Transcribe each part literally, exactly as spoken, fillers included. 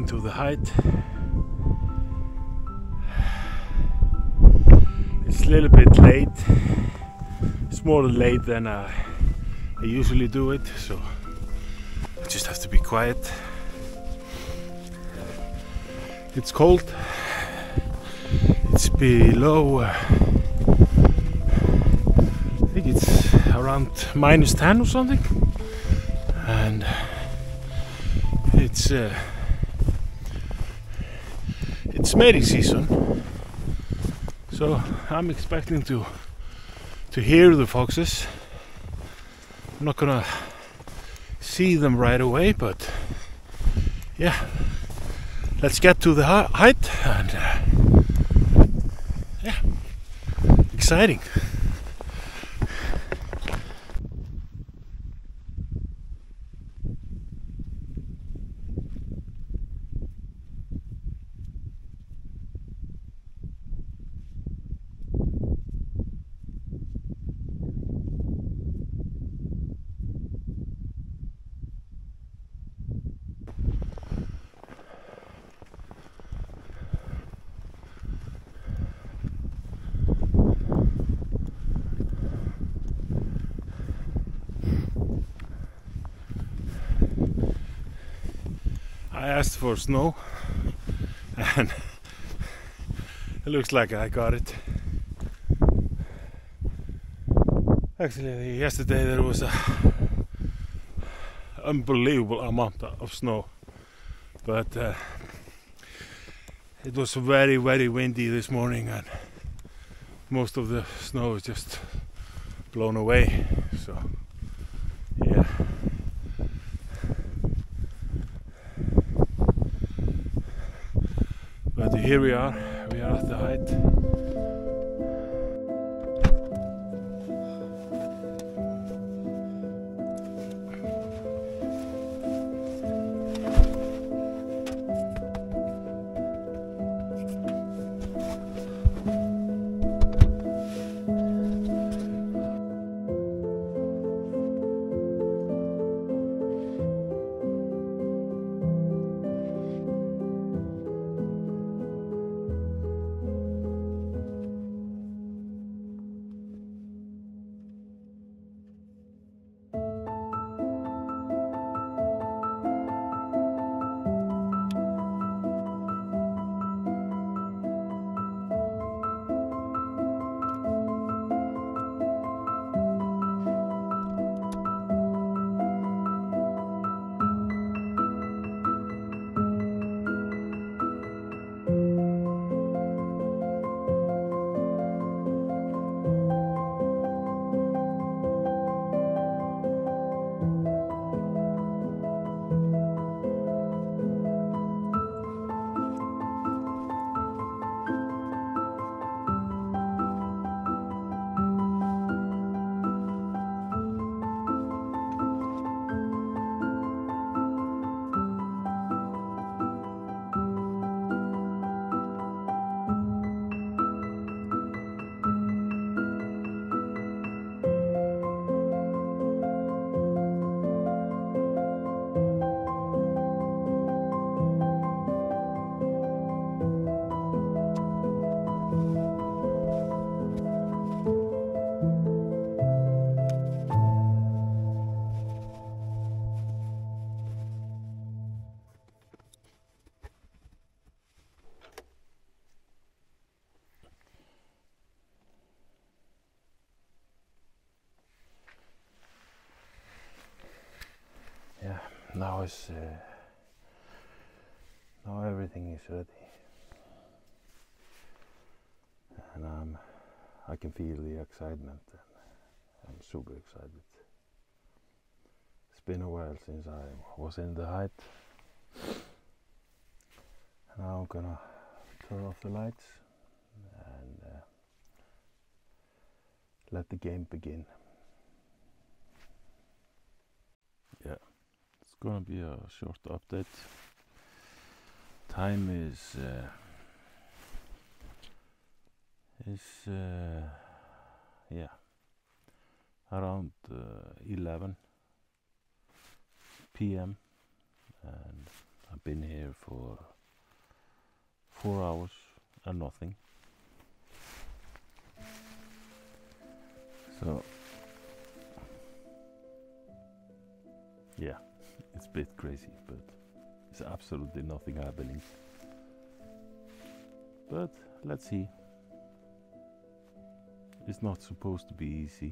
to the height. It's a little bit late. It's more late than I, I usually do it, so I just have to be quiet. It's cold. It's below, uh, I think it's around minus ten or something, and it's uh, it's mating season, so I'm expecting to to hear the foxes. I'm not gonna see them right away, but yeah, let's get to the height and uh, yeah, exciting. I asked for snow and it looks like I got it. Actually, yesterday there was a unbelievable amount of snow, but uh, it was very very windy this morning and most of the snow is just blown away, so yeah. But here we are, we are at the height. Now is uh, now everything is ready, and um, I can feel the excitement, and I'm super excited. It's been a while since I was in the height. Now I'm gonna turn off the lights and uh, let the game begin. Yeah. It's gonna be a short update. Time is uh, is uh, yeah around uh, eleven p m and I've been here for four hours and nothing. So yeah, it's a bit crazy, but it's absolutely nothing happening. But let's see. It's not supposed to be easy.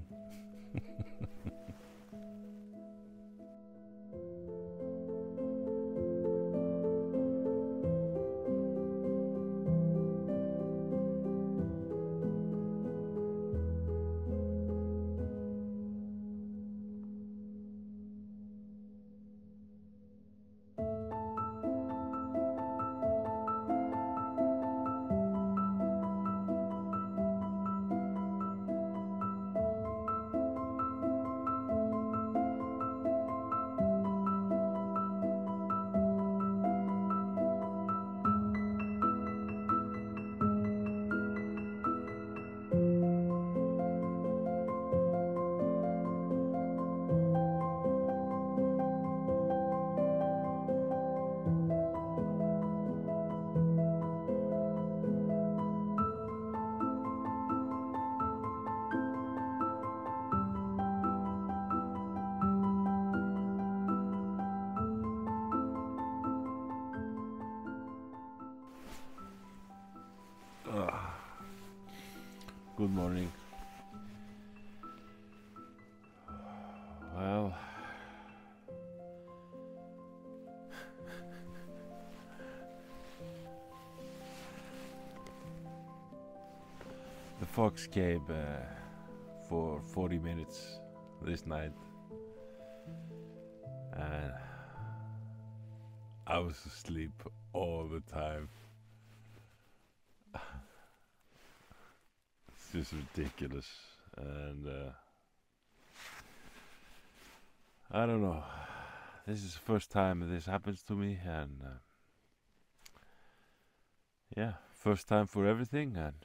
Good morning. Well, the fox came uh, for forty minutes this night, and I was asleep all the time. It's just ridiculous, and uh, I don't know. This is the first time this happens to me, and uh, yeah, first time for everything, and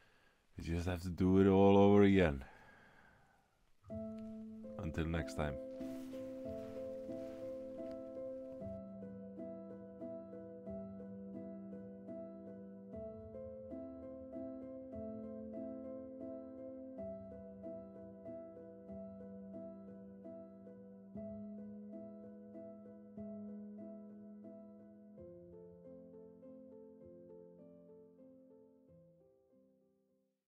we just have to do it all over again. Until next time.